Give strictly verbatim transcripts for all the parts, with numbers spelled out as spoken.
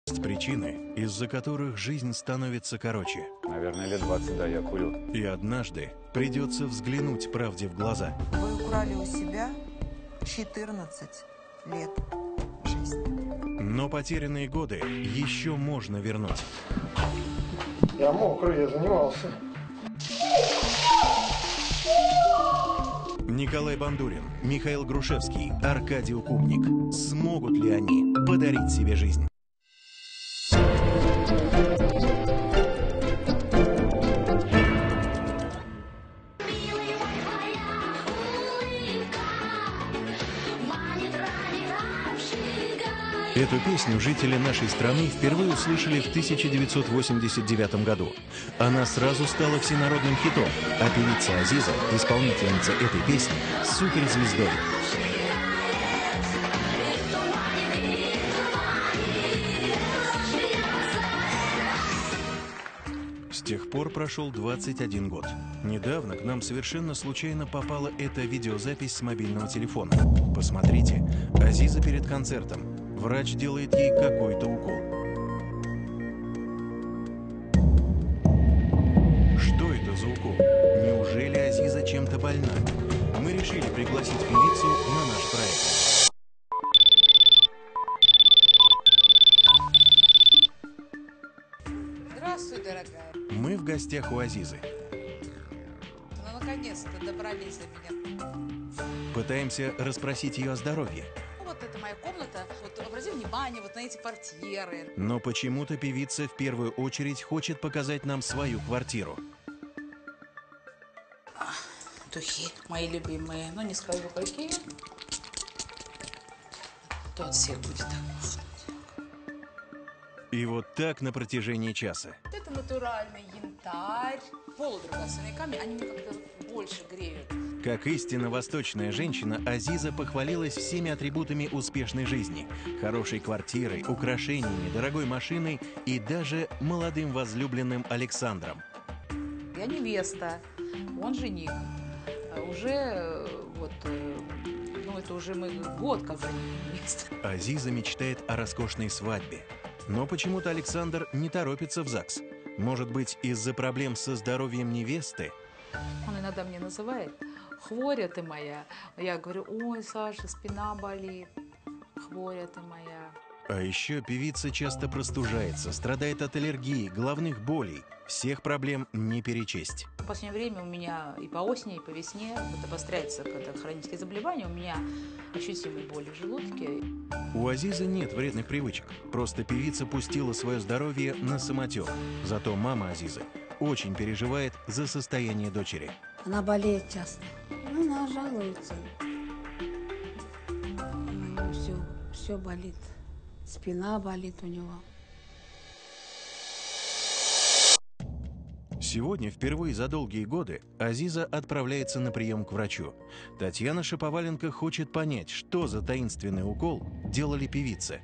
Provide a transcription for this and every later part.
Причины, из-за которых жизнь становится короче. Наверное, лет двадцать, да, я курю. И однажды придется взглянуть правде в глаза. Вы украли у себя четырнадцать лет жизни. Но потерянные годы еще можно вернуть. Я мокрый, я занимался. Николай Бандурин, Михаил Грушевский, Аркадий Укупник. Смогут ли они подарить себе жизнь? Эту песню жители нашей страны впервые услышали в тысяча девятьсот восемьдесят девятом году. Она сразу стала всенародным хитом, а певица Азиза, исполнительница этой песни, суперзвездой. С тех пор прошел двадцать один год. Недавно к нам совершенно случайно попала эта видеозапись с мобильного телефона. Посмотрите, Азиза перед концертом. Врач делает ей какой-то укол. Что это за укол? Неужели Азиза чем-то больна? Мы решили пригласить певицу на наш проект. Здравствуй, дорогая. Мы в гостях у Азизы. Ну, наконец-то добрались до меня. Пытаемся расспросить ее о здоровье. Вот это моя комната. Вот обрати внимание вот на эти портьеры. Но почему-то певица в первую очередь хочет показать нам свою квартиру. Духи мои любимые. Ну, не скажу какие. То от всех будет. И вот так на протяжении часа. Вот это натуральный янтарь. Полудрагоценные камни, они мне как-то больше греют. Как истинно восточная женщина, Азиза похвалилась всеми атрибутами успешной жизни. Хорошей квартирой, украшениями, дорогой машиной и даже молодым возлюбленным Александром. Я невеста, он жених. Уже вот, ну это уже мы год как жених невеста. Азиза мечтает о роскошной свадьбе. Но почему-то Александр не торопится в ЗАГС. Может быть, из-за проблем со здоровьем невесты? Он иногда мне называет: «Хворя ты моя». Я говорю: «Ой, Саша, спина болит. Хворя ты моя». А еще певица часто простужается, страдает от аллергии, головных болей. Всех проблем не перечесть. В последнее время у меня и по осени, и по весне вот обостряется, когда хронические заболевания, у меня ощутимые боли в желудке. У Азизы нет вредных привычек. Просто певица пустила свое здоровье на самотек. Зато мама Азизы очень переживает за состояние дочери. Она болеет часто. Она жалуется. Все, все болит. Спина болит у него. Сегодня, впервые за долгие годы, Азиза отправляется на прием к врачу. Татьяна Шаповаленко хочет понять, что за таинственный укол делали певице.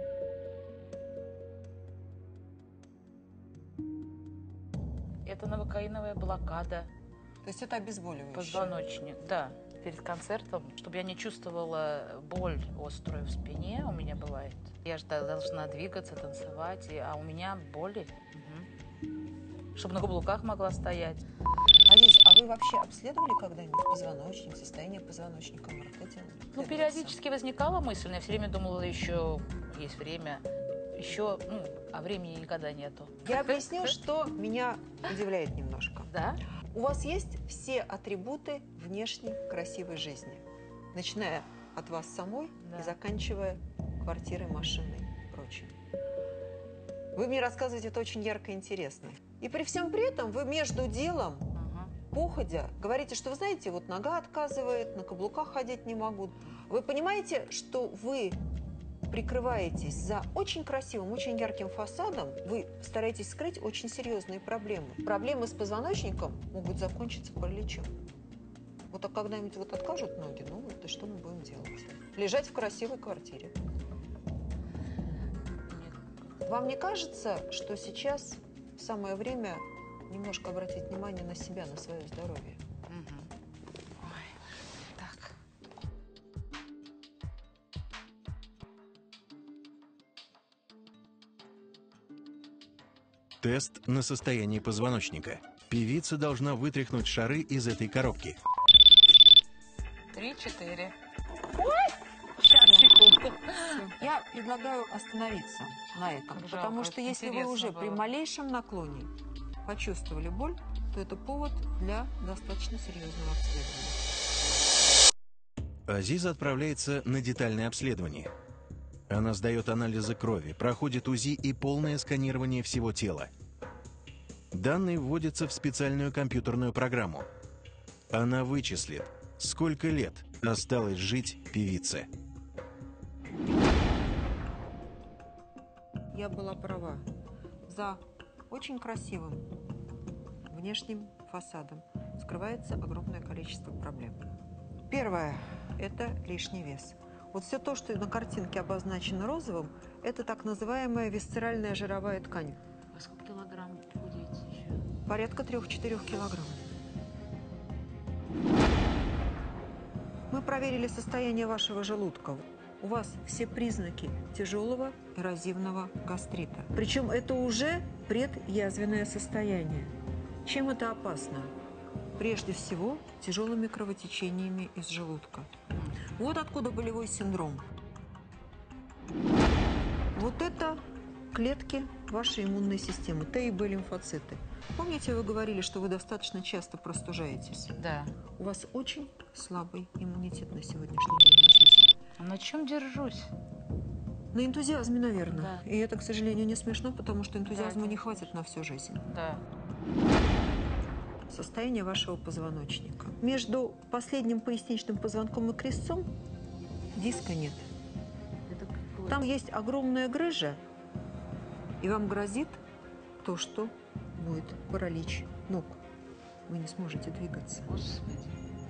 Это новокаиновая блокада. То есть это обезболивающее? Позвоночник, да. Перед концертом, чтобы я не чувствовала боль острую в спине, у меня бывает. Я же должна двигаться, танцевать, а у меня боли. Угу. Чтобы на каблуках могла стоять. Азиз, а вы вообще обследовали когда-нибудь позвоночник, состояние позвоночника? Ну, периодически возникала мысль, но я все время думала, еще есть время. Еще, ну, а времени никогда нету. Я объясню, что меня удивляет немножко. Да? У вас есть все атрибуты внешней красивой жизни, начиная от вас самой, да, и заканчивая квартирой, машиной и прочим. Вы мне рассказываете это очень ярко и интересно. И при всем при этом вы между делом, uh-huh, походя, говорите, что вы знаете, вот нога отказывает, на каблуках ходить не могу. Вы понимаете, что вы прикрываетесь за очень красивым, очень ярким фасадом, вы стараетесь скрыть очень серьезные проблемы. Проблемы с позвоночником могут закончиться параличом. Вот а когда-нибудь вот откажут ноги, ну вот и что мы будем делать? Лежать в красивой квартире. Нет. Вам не кажется, что сейчас самое время немножко обратить внимание на себя, на свое здоровье? Тест на состояние позвоночника. Певица должна вытряхнуть шары из этой коробки. Три, четыре. Ой! Сейчас, секунду. Я предлагаю остановиться на этом, Как потому жалко, что если вы интересно уже при было. малейшем наклоне почувствовали боль, то это повод для достаточно серьезного обследования. Азиза отправляется на детальное обследование. Она сдает анализы крови, проходит УЗИ и полное сканирование всего тела. Данные вводятся в специальную компьютерную программу. Она вычислит, сколько лет осталось жить певице. Я была права. За очень красивым внешним фасадом скрывается огромное количество проблем. Первое – это лишний вес. Вот все то, что на картинке обозначено розовым, это так называемая висцеральная жировая ткань. А сколько килограмм худеете еще? Порядка трёх-четырёх килограмм. Мы проверили состояние вашего желудка. У вас все признаки тяжелого эрозивного гастрита. Причем это уже предязвенное состояние. Чем это опасно? Прежде всего, тяжелыми кровотечениями из желудка. Вот откуда болевой синдром. Вот это клетки вашей иммунной системы, Т и Б лимфоциты. Помните, вы говорили, что вы достаточно часто простужаетесь? Да. У вас очень слабый иммунитет на сегодняшний день, Азиза. А на чем держусь? На энтузиазме, наверное. Да. И это, к сожалению, не смешно, потому что энтузиазма Да, не это хватит на всю жизнь. Да. Состояние вашего позвоночника. Между последним поясничным позвонком и крестцом диска нет. Это какое? Там есть огромная грыжа, и вам грозит то, что будет паралич ног. Вы не сможете двигаться. Господи.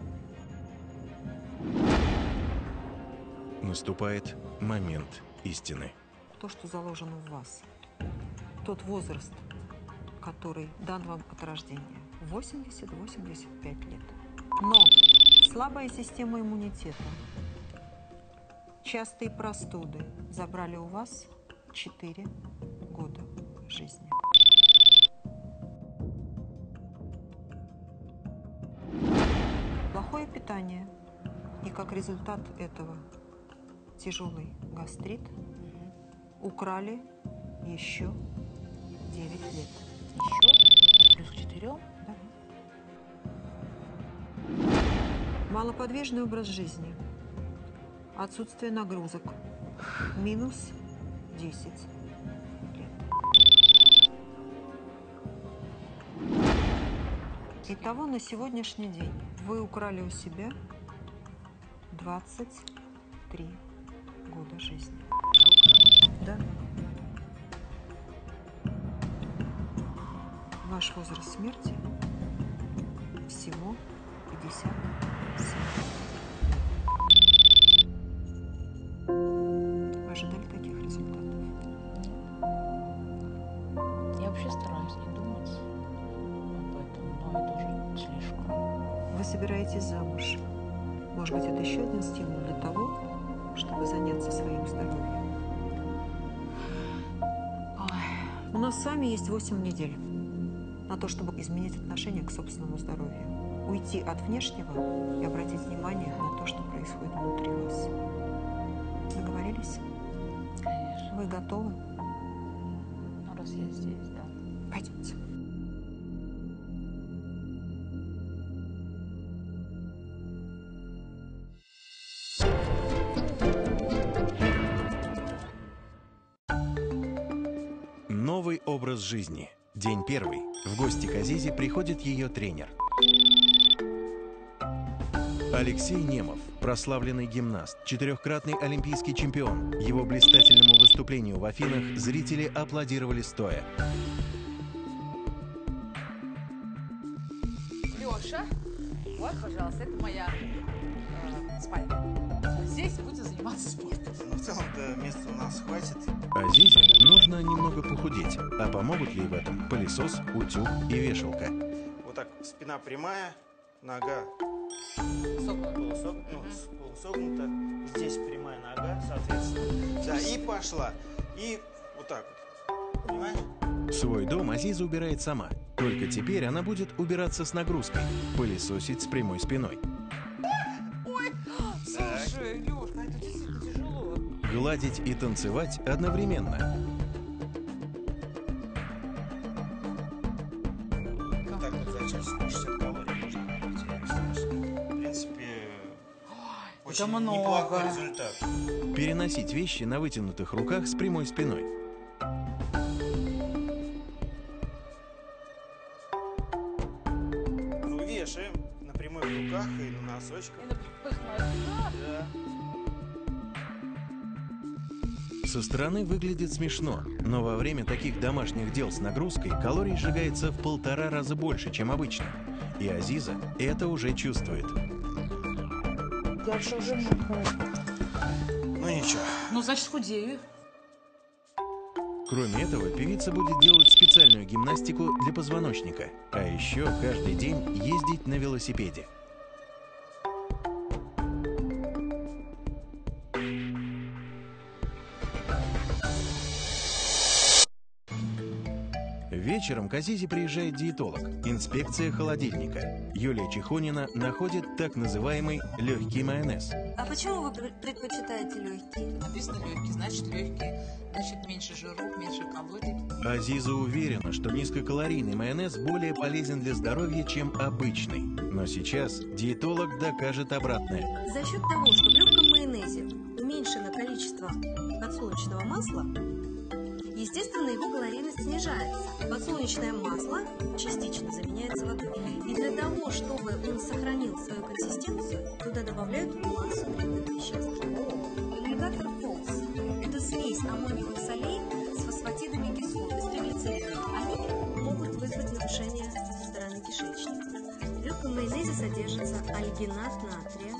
Наступает момент истины. То, что заложено в вас. Тот возраст, который дан вам от рождения. восемьдесят-восемьдесят пять лет. Но слабая система иммунитета, частые простуды забрали у вас четыре года жизни. Плохое питание и как результат этого тяжелый гастрит украли еще девять лет. Еще? Плюс к четырем? Да. Малоподвижный образ жизни, отсутствие нагрузок, минус десять лет. Итого на сегодняшний день вы украли у себя двадцать три года жизни. Да. Ваш возраст смерти всего пятьдесят семь. Вы ожидали таких результатов? Я вообще стараюсь не думать об этом, но это уже слишком. Вы собираетесь замуж. Может быть, это еще один стимул для того, чтобы заняться своим здоровьем. Ой. У нас с вами есть восемь недель на то, чтобы изменить отношение к собственному здоровью. Уйти от внешнего и обратить внимание на то, что происходит внутри вас. Договорились? Конечно. Вы готовы? Ну, раз я здесь, да. Пойдемте. Новый образ жизни. День первый. В гости к Азизе приходит ее тренер. Алексей Немов, прославленный гимнаст, четырехкратный олимпийский чемпион. Его блистательному выступлению в Афинах зрители аплодировали стоя. Леша, вот, пожалуйста, это моя э, спальня. Здесь будем заниматься спортом. Но в целом-то места у нас хватит. Азизе нужно немного похудеть, а помогут ей в этом пылесос, утюг и вешалка. Вот так, спина прямая, нога Согнута. полусог- ну, с- полусогнута. Здесь прямая нога, соответственно. Да, и пошла. И вот так вот. Понимаешь? Свой дом Азиза убирает сама. Только теперь она будет убираться с нагрузкой, пылесосить с прямой спиной. Слушай, Лёшка, это действительно тяжело. Гладить и танцевать одновременно. Так вот за час шестьдесят калорий можно набрать. В принципе, очень много. неплохой результат. Переносить вещи на вытянутых руках с прямой спиной. Вешаем на прямых руках и на носочках. И на прямых ногах. Да. Со стороны выглядит смешно, но во время таких домашних дел с нагрузкой калорий сжигается в полтора раза больше, чем обычно. И Азиза это уже чувствует. Я же уже не Ну ничего. Ну, значит, худею. Кроме этого, певица будет делать специальную гимнастику для позвоночника, а еще каждый день ездить на велосипеде. Вечером к Азизе приезжает диетолог. Инспекция холодильника. Юлия Чехонина находит так называемый легкий майонез. А почему вы пр- предпочитаете легкий? Написано легкий, значит легкий. Значит, меньше жиров, меньше калорий. Азиза уверена, что низкокалорийный майонез более полезен для здоровья, чем обычный. Но сейчас диетолог докажет обратное. За счет того, что в легком майонезе уменьшено количество подсолнечного масла, естественно, его калорийность снижается. Подсолнечное масло частично заменяется водой. И для того, чтобы он сохранил свою консистенцию, туда добавляют массу вредных веществ. Аллигатор фолс – это смесь аммониевых солей с фосфатидами кислот и с триглицерином. Они могут вызвать нарушение стороны кишечника. В легком майонезе содержится альгинат натрия.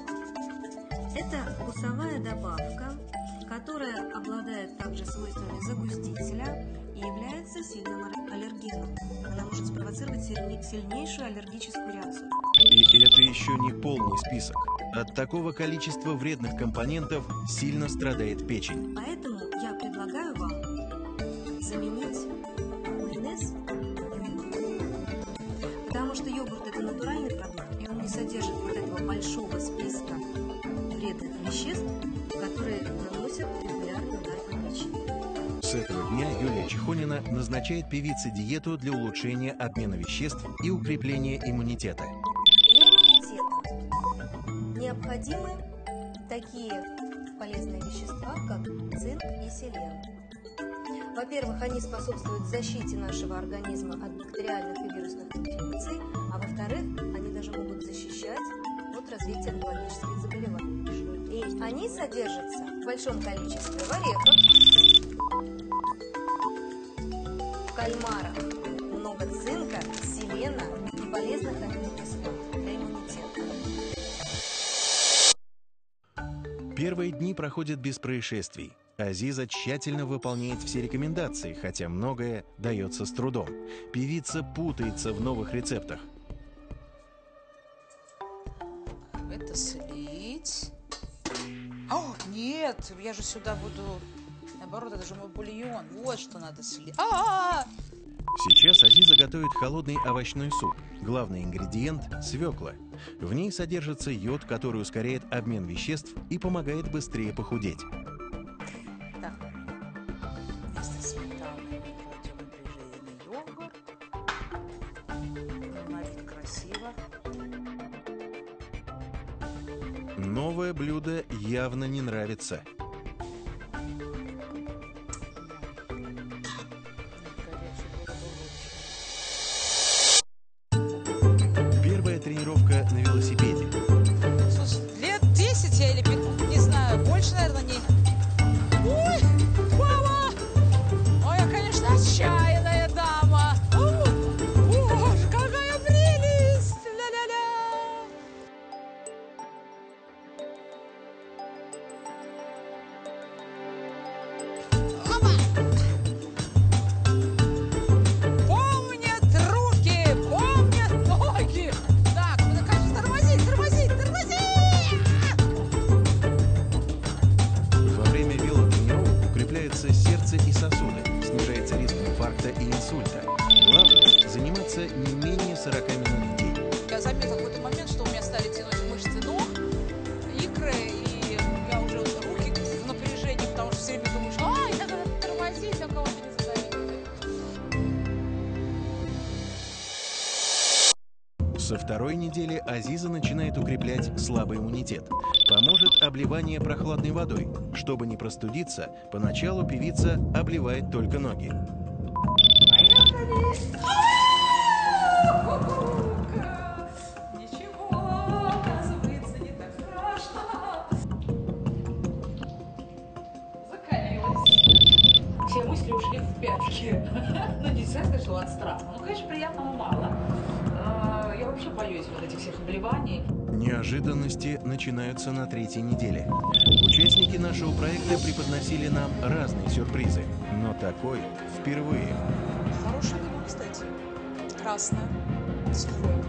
Это вкусовая добавка, которая обладает также свойствами загустителя и является сильным аллергеном. Она может спровоцировать сильни- сильнейшую аллергическую реакцию. И это еще не полный список. От такого количества вредных компонентов сильно страдает печень. Поэтому я предлагаю вам заменить майонез йогуртом. Потому что йогурт – это натуральный продукт, и он не содержит вот этого большого списка вредных веществ, которые наносят регулярный удар по печени. С этого дня Юлия Чехонина назначает певице диету для улучшения обмена веществ и укрепления иммунитета. Для иммунитета необходимы такие полезные вещества, как цинк и селен. Во-первых, они способствуют защите нашего организма от бактериальных и вирусных инфекций, а во-вторых, они даже могут защищать от развития онкологических заболеваний. И они содержатся в большом количестве в орехах, в кальмарах, много цинка, селена и полезных аминокислот для иммунитета. Первые дни проходят без происшествий. Азиза тщательно выполняет все рекомендации, хотя многое дается с трудом. Певица путается в новых рецептах. Это слить. О, нет, я же сюда буду... Наоборот, это же мой бульон. Вот что надо слить. А-а-а! Сейчас Азиза готовит холодный овощной суп. Главный ингредиент – свекла. В ней содержится йод, который ускоряет обмен веществ и помогает быстрее похудеть. Так, вместо сметаны мы кладем обезжиренный йогурт. На вид красиво. Новое блюдо явно не нравится. Первая тренировка на велосипеде. Слушай, лет десять я или пятнадцать, не знаю, больше, наверное, не... Ой, мама! Ой, я, конечно, отчаянная дама. О, боже, какая прелесть! Ля-ля-ля! и инсульта. Главное – заниматься не менее сорока минут в день. Я заметила в какой-то момент, что у меня стали тянуть мышцы ног, икры, и я уже вот руки в напряжении, потому что все время думаешь, ай, надо тормозить, а кого-то не задавить. Со второй недели Азиза начинает укреплять слабый иммунитет. Поможет обливание прохладной водой. Чтобы не простудиться, поначалу певица обливает только ноги. Ничего, оказывается, не так страшно. Закалилась. Все мысли ушли в пятки. Ну, нельзя сказать, что от страха. Ну, конечно, приятного мало. Я вообще боюсь вот этих всех обливаний. Неожиданности начинаются на третьей неделе. Участники нашего проекта преподносили нам разные сюрпризы, но такой впервые. Хорошее вино, кстати. Красное, сухое.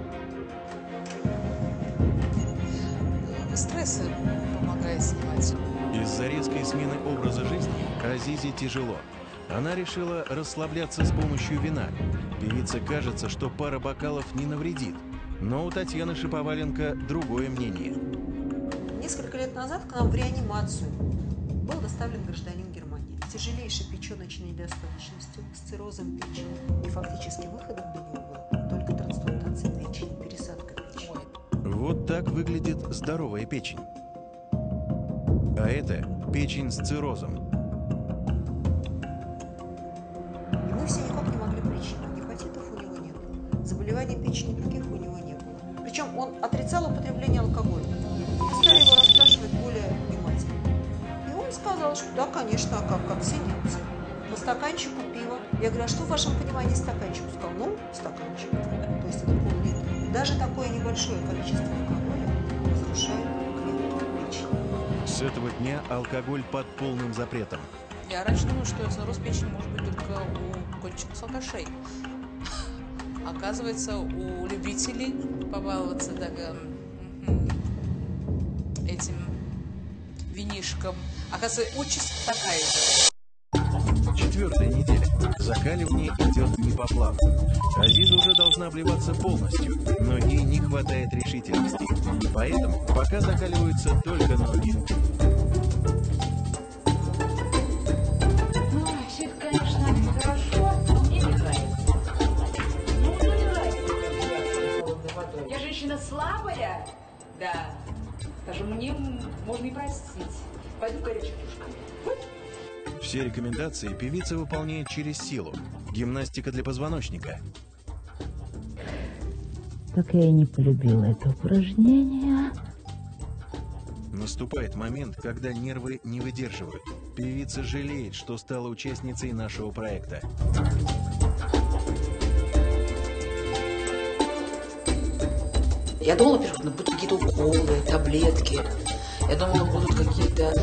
Стрессы помогает снимать. Из-за резкой смены образа жизни Азизе тяжело. Она решила расслабляться с помощью вина. Певице кажется, что пара бокалов не навредит. Но у Татьяны Шиповаленко другое мнение. Несколько лет назад к нам в реанимацию был доставлен гражданин Германии с тяжелейшей печеночной недостаточностью, с циррозом печени. И фактически выходом для него была только трансплантация печени, пересадка печени. Вот так выглядит здоровая печень. А это печень с циррозом. И мы все никак не могли причинить. Гепатитов у него нет. Заболеваний печени других у него не было. Причем он отрицал употребление алкоголя. Мы стали его расспрашивать более внимательно. И он сказал, что да, конечно, а как, как все немцы. По стаканчику пива. Я говорю, а что в вашем понимании стаканчик? Он сказал, ну, стаканчик. То есть это пол-литра. Даже такое небольшое количество алкоголя разрушает клетки печени. С этого дня алкоголь под полным запретом. Я раньше думала, что цирроз печени может быть только у кончиков алкашей. Оказывается, у любителей побаловаться так, этим винишком, оказывается, участь такая же. Четвертая неделя. Закаливание идет не по плану. Азиза уже должна обливаться полностью, но ей не хватает решительности. Поэтому пока закаливаются только ноги. Все это, конечно, хорошо, но мне не нравится. Ну, мне не нравится холодной водой. Я женщина слабая, да. Даже мне можно и простить. Пойду горячей кружкой. Все рекомендации певица выполняет через силу. Гимнастика для позвоночника. Так я и не полюбила это упражнение. Наступает момент, когда нервы не выдерживают. Певица жалеет, что стала участницей нашего проекта. Я думала, во-первых, будут какие-то уколы, таблетки. Я думала, будут какие-то,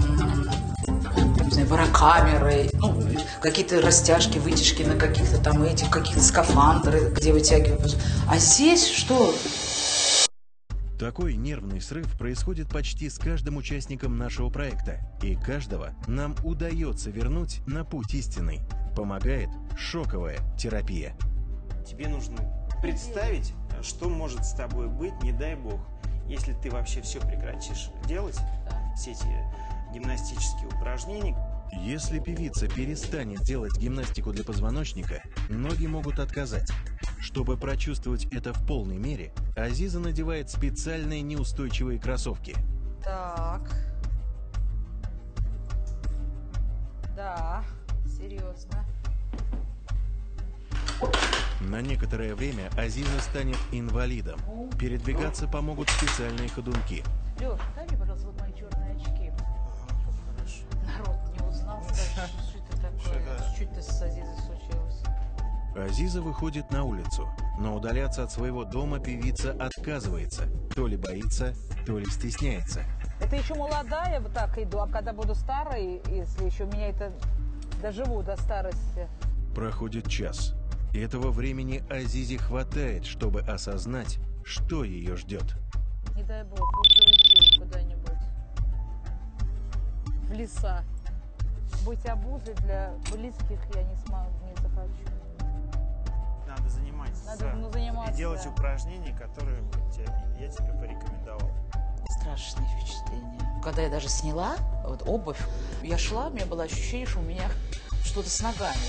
не знаю, барокамеры, ну, какие-то растяжки, вытяжки на каких-то там этих, каких-то скафандры, где вытягивают. А здесь что? Такой нервный срыв происходит почти с каждым участником нашего проекта. И каждого нам удается вернуть на путь истинный. Помогает шоковая терапия. Тебе нужно представить, что может с тобой быть, не дай бог, если ты вообще все прекратишь делать, все эти гимнастические упражнения. Если певица перестанет делать гимнастику для позвоночника, ноги могут отказать. Чтобы прочувствовать это в полной мере, Азиза надевает специальные неустойчивые кроссовки. Так. Да, серьезно. На некоторое время Азиза станет инвалидом. Передвигаться помогут специальные ходунки. Лёш, дай мне, пожалуйста, вот мои черные очки. Хорошо. Народ не узнал, что это такое. Чуть ты с Азизой случилось. Азиза выходит на улицу, но удаляться от своего дома певица отказывается. То ли боится, то ли стесняется. Это еще молодая, вот так иду, а когда буду старой, если еще меня это доживу до старости. Проходит час. И этого времени Азизе хватает, чтобы осознать, что ее ждет. Не дай бог, лучше уйти куда-нибудь. В леса. Быть обузой для близких я не смогу, не захочу. Надо Да. ну, заниматься. И делать да. упражнения, которые мы те- я тебе порекомендовал. Страшное впечатление. Когда я даже сняла вот, обувь, я шла, у меня было ощущение, что у меня что-то с ногами.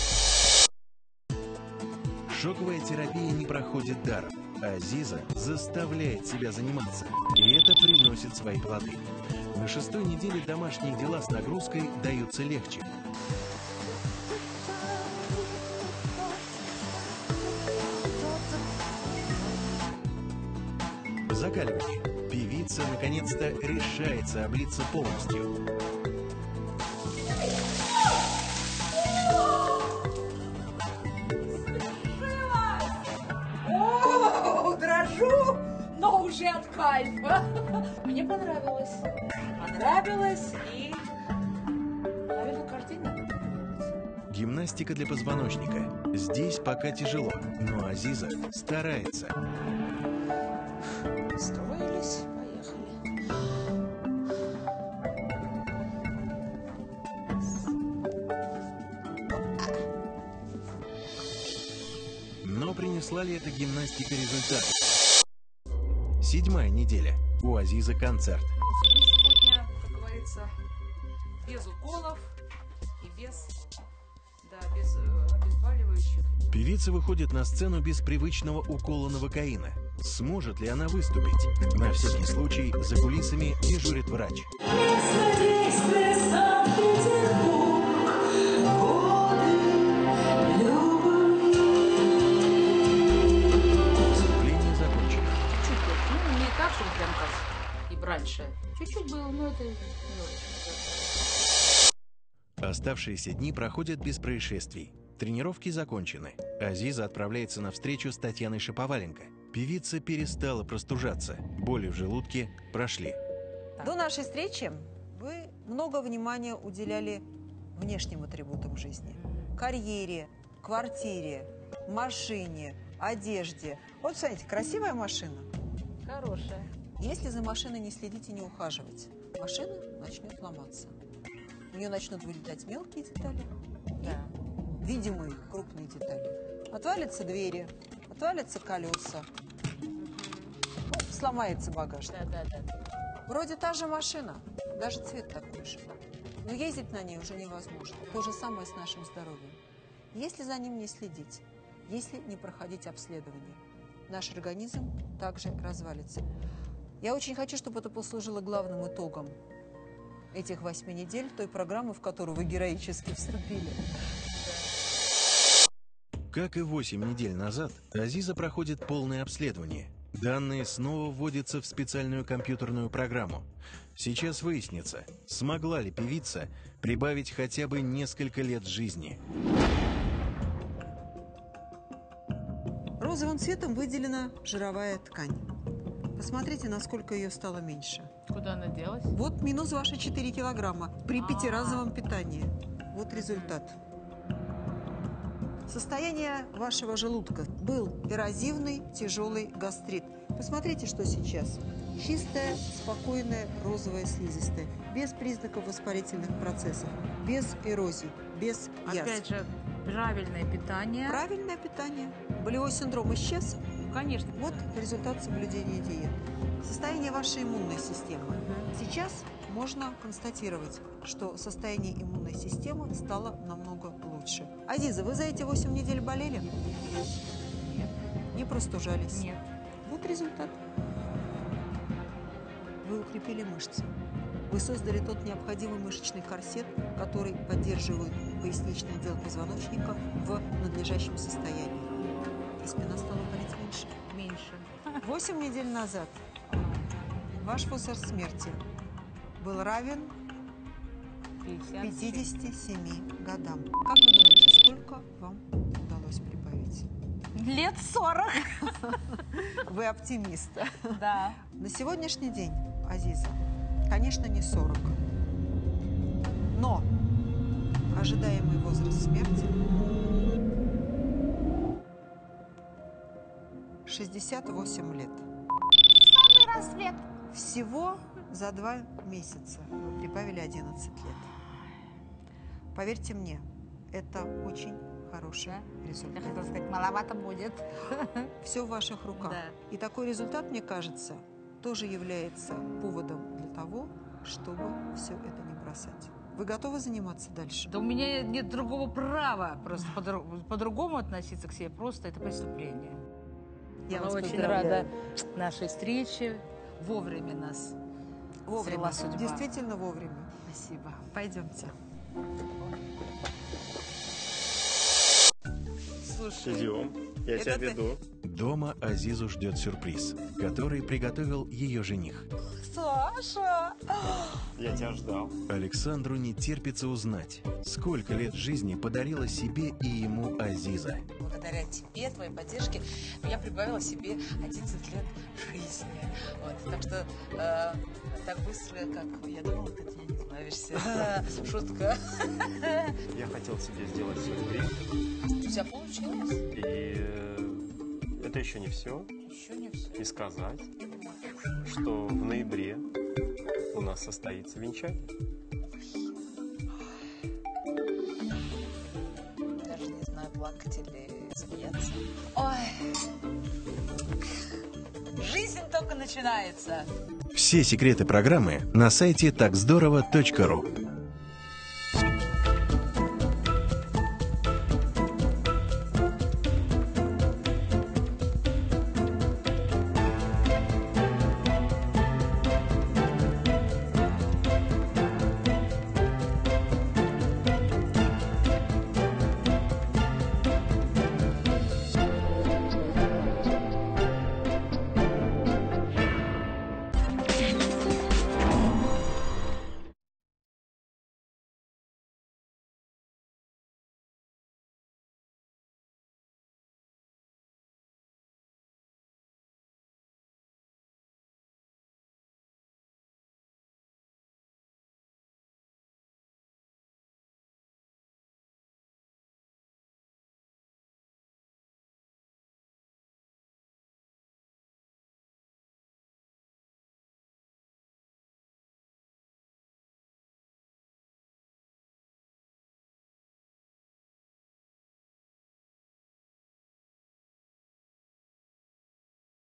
Шоковая терапия не проходит даром. Азиза заставляет себя заниматься, и это приносит свои плоды. На шестой неделе домашние дела с нагрузкой даются легче. Закаливание. Певица наконец-то решается облиться полностью. О, дрожу, но уже от кайфа. Мне понравилось. Понравилось и, наверное, каждый день надо делать. Гимнастика для позвоночника. Здесь пока тяжело, но Азиза старается. Строились, поехали. Но принесла ли эта гимнастика результат? Седьмая неделя. У Азизы концерт. Сегодня, как говорится, без уколов и без, да, без э, обезболивающих. Певица выходит на сцену без привычного укола новокаина. Сможет ли она выступить? На всякий случай за кулисами дежурит врач. Выступление закончено. Чуть-чуть, ну, не так, чтобы прям как и раньше. Чуть-чуть было, но это... Оставшиеся дни проходят без происшествий. Тренировки закончены. Азиза отправляется на встречу с Татьяной Шаповаленко. Певица перестала простужаться. Боли в желудке прошли. До нашей встречи вы много внимания уделяли внешним атрибутам жизни. Карьере, квартире, машине, одежде. Вот, смотрите, красивая машина. Хорошая. Если за машиной не следить и не ухаживать, машина начнет ломаться. У нее начнут вылетать мелкие детали, Да. видимые крупные детали. Отвалятся двери, отвалятся колеса, ну, сломается багажник. Да, да, да. Вроде та же машина, даже цвет такой же. Но ездить на ней уже невозможно. То же самое с нашим здоровьем. Если за ним не следить, если не проходить обследование, наш организм также развалится. Я очень хочу, чтобы это послужило главным итогом этих восьми недель, той программы, в которую вы героически вступили. Как и восемь недель назад, Азиза проходит полное обследование. Данные снова вводятся в специальную компьютерную программу. Сейчас выяснится, смогла ли певица прибавить хотя бы несколько лет жизни. Розовым цветом выделена жировая ткань. Посмотрите, насколько ее стало меньше. Куда она делась? Вот минус ваши четыре килограмма при пятиразовом питании. Вот результат. Состояние вашего желудка был эрозивный тяжелый гастрит. Посмотрите, что сейчас. Чистая, спокойная розовая слизистая, без признаков воспалительных процессов, без эрозий, без язв. Опять же, правильное питание. Правильное питание. Болевой синдром исчез. Конечно. Вот результат соблюдения диет. Состояние вашей иммунной системы. Сейчас можно констатировать, что состояние иммунной системы стало намного лучше. Азиза, вы за эти восемь недель болели? Нет. Не простужались? Нет. Вот результат. Вы укрепили мышцы. Вы создали тот необходимый мышечный корсет, который поддерживает поясничный отдел позвоночника в надлежащем состоянии. И спина стала болеть меньше. Меньше. Восемь недель назад ваш возраст смерти был равен пятидесяти семи годам. Как вы думаете, сколько вам удалось прибавить? Лет сорок. Вы оптимист. Да. На сегодняшний день, Азиза, конечно, не сорок. Но ожидаемый возраст смерти шестьдесят восемь лет. Самый рассвет. Всего за два месяца вы прибавили одиннадцать лет. Поверьте мне, это очень хороший Я результат. хотела сказать, маловато будет. Все в ваших руках. Да. И такой результат, мне кажется, тоже является поводом для того, чтобы все это не бросать. Вы готовы заниматься дальше? Да у меня нет другого права просто по- по-другому относиться к себе. Просто это преступление. Я Я вас очень поздравляю. рада нашей встрече. Вовремя нас Вовремя. свела судьба. Действительно вовремя. Спасибо. Пойдемте. Слушай, Идем, я Это тебя ты? веду. Дома Азизу ждет сюрприз, который приготовил ее жених. Саша! Я тебя ждал. Александру не терпится узнать, сколько лет жизни подарила себе и ему Азиза. Благодаря тебе, твоей поддержке, я прибавила себе одиннадцать лет жизни. Вот. Так что э, так быстро, как я думала, ты от меня не избавишься. Шутка. Я хотел тебе сделать сюрприз. У тебя получилось? И э, это еще не все. Еще не все. И сказать, что в ноябре у нас состоится венчание. Даже не знаю, плакать или смеяться. Ой, жизнь только начинается. Все секреты программы на сайте так здорово точка ру.